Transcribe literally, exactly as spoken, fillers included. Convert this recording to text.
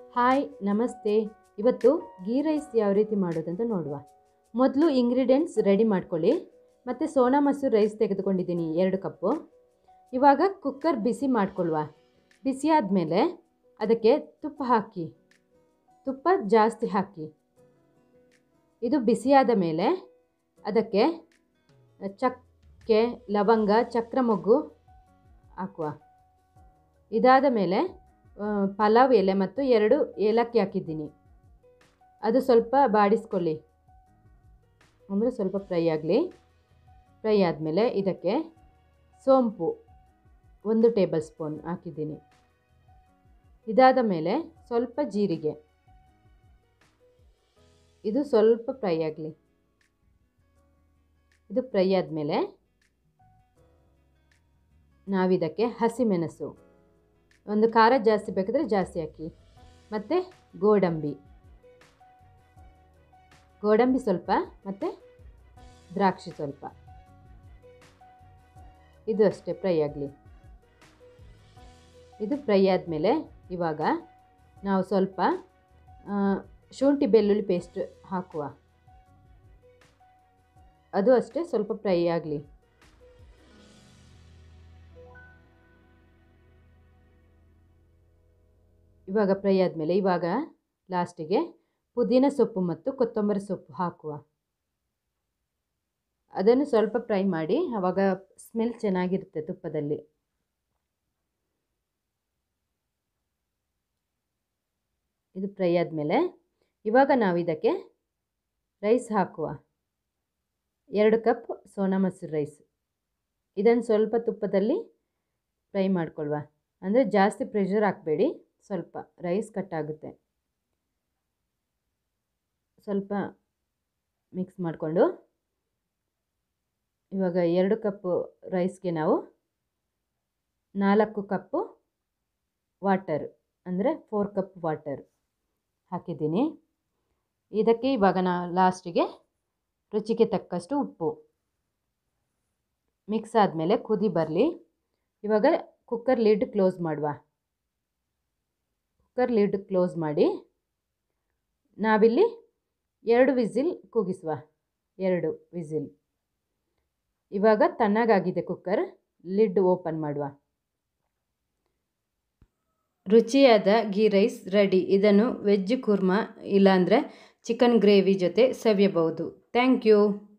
Hi ನಮಸ್ತೆ. ಇವತ್ತು ghee rice ಯಾವ ರೀತಿ ಮಾಡೋದಂತ ನೋಡುವ. ಮೊದಲು ಇಂಗ್ರೀಡಿಯೆಂಟ್ಸ್ ರೆಡಿ ಮಾಡ್ಕೊಳ್ಳಿ. ಮತ್ತು ಸೋನಾ ಮಸೂರ್ ರೈಸ್ ತೆಗೆದುಕೊಂಡಿದ್ದೀನಿ ಎರಡು ಕಪ್ಪು. ಇವಾಗ ಕುಕ್ಕರ್ ಬಿಸಿ ಮಾಡ್ಕೊಳ್ಳುವ. ಬಿಸಿ ಆದಮೇಲೆ ಅದಕ್ಕೆ ತುಪ್ಪ ಹಾಕಿ, ತುಪ್ಪ ಜಾಸ್ತಿ ಹಾಕಿ. ಇದು ಬಿಸಿಯಾದ ಮೇಲೆ ಅದಕ್ಕೆ ಚಕ್ಕೆ, ಲವಂಗ, ಚಕ್ರಮೊಗ್ಗು ಹಾಕುವ. ಇದಾದ ಮೇಲೆ ಪಲಾವ್ ಎಲೆ ಮತ್ತು ಎರಡು ಏಲಕ್ಕಿ ಹಾಕಿದ್ದೀನಿ. ಅದು ಸ್ವಲ್ಪ ಬಾಡಿಸ್ಕೊಳ್ಳಿ, ಅಂದರೆ ಸ್ವಲ್ಪ ಫ್ರೈ ಆಗಲಿ. ಫ್ರೈ ಆದಮೇಲೆ ಇದಕ್ಕೆ ಸೋಂಪು ಒಂದು ಟೇಬಲ್ ಸ್ಪೂನ್ ಹಾಕಿದ್ದೀನಿ. ಇದಾದ ಮೇಲೆ ಸ್ವಲ್ಪ ಜೀರಿಗೆ, ಇದು ಸ್ವಲ್ಪ ಫ್ರೈ ಆಗಲಿ. ಇದು ಫ್ರೈ ಆದಮೇಲೆ ನಾವಿದಕ್ಕೆ ಹಸಿಮೆಣಸು, ಒಂದು ಖಾರ ಜಾಸ್ತಿ ಬೇಕಾದರೆ ಜಾಸ್ತಿ ಹಾಕಿ, ಮತ್ತು ಗೋಡಂಬಿ ಗೋಡಂಬಿ ಸ್ವಲ್ಪ, ಮತ್ತು ದ್ರಾಕ್ಷಿ ಸ್ವಲ್ಪ. ಇದು ಅಷ್ಟೇ ಫ್ರೈ ಆಗಲಿ. ಇದು ಫ್ರೈ ಆದಮೇಲೆ ಇವಾಗ ನಾವು ಸ್ವಲ್ಪ ಶುಂಠಿ ಬೆಳ್ಳುಳ್ಳಿ ಪೇಸ್ಟ್ ಹಾಕುವ. ಅದು ಅಷ್ಟೇ ಸ್ವಲ್ಪ ಫ್ರೈ ಆಗಲಿ. ಇವಾಗ ಫ್ರೈ ಆದಮೇಲೆ ಇವಾಗ ಲಾಸ್ಟಿಗೆ ಪುದೀನ ಸೊಪ್ಪು ಮತ್ತು ಕೊತ್ತಂಬರಿ ಸೊಪ್ಪು ಹಾಕುವ. ಅದನ್ನು ಸ್ವಲ್ಪ ಫ್ರೈ ಮಾಡಿ, ಆವಾಗ ಸ್ಮೆಲ್ ಚೆನ್ನಾಗಿರುತ್ತೆ ತುಪ್ಪದಲ್ಲಿ. ಇದು ಫ್ರೈ ಆದಮೇಲೆ ಇವಾಗ ನಾವು ಇದಕ್ಕೆ ರೈಸ್ ಹಾಕುವ. ಎರಡು ಕಪ್ ಸೋನಾ ಮಸೂರ್ ರೈಸ್. ಇದನ್ನು ಸ್ವಲ್ಪ ತುಪ್ಪದಲ್ಲಿ ಫ್ರೈ ಮಾಡ್ಕೊಳ್ಳುವ. ಅಂದರೆ ಜಾಸ್ತಿ ಪ್ರೆಷರ್ ಹಾಕಬೇಡಿ, ಸ್ವಲ್ಪ ರೈಸ್ ಕಟ್ಟಾಗುತ್ತೆ. ಸ್ವಲ್ಪ ಮಿಕ್ಸ್ ಮಾಡಿಕೊಂಡು ಇವಾಗ ಎರಡು ಕಪ್ಪು ರೈಸ್ಗೆ ನಾವು ನಾಲ್ಕು ಕಪ್ಪು ವಾಟರ್, ಅಂದರೆ ಫೋರ್ ಕಪ್ ವಾಟರ್ ಹಾಕಿದ್ದೀನಿ. ಇದಕ್ಕೆ ಇವಾಗ ನಾ ಲಾಸ್ಟಿಗೆ ರುಚಿಗೆ ತಕ್ಕಷ್ಟು ಉಪ್ಪು. ಮಿಕ್ಸ್ ಆದಮೇಲೆ ಕುದಿ ಬರಲಿ. ಇವಾಗ ಕುಕ್ಕರ್ ಲಿಡ್ ಕ್ಲೋಸ್ ಮಾಡುವ. ಕುಕ್ಕರ್ ಲಿಡ್ ಕ್ಲೋಸ್ ಮಾಡಿ ನಾವಿಲ್ಲಿ ಎರಡು ವಿಸಿಲ್ ಕೂಗಿಸುವ. ಎರಡು ವಿಸಿಲ್. ಇವಾಗ ತಣ್ಣಗಾಗಿದೆ ಕುಕ್ಕರ್. ಲಿಡ್ ಓಪನ್ ಮಾಡುವ. ರುಚಿಯಾದ ಗೀ ರೈಸ್ ರೆಡಿ. ಇದನ್ನು ವೆಜ್ ಕುರ್ಮಾ ಇಲ್ಲಾಂದರೆ ಚಿಕನ್ ಗ್ರೇವಿ ಜೊತೆ ಸವಿಯಬಹುದು. Thank you.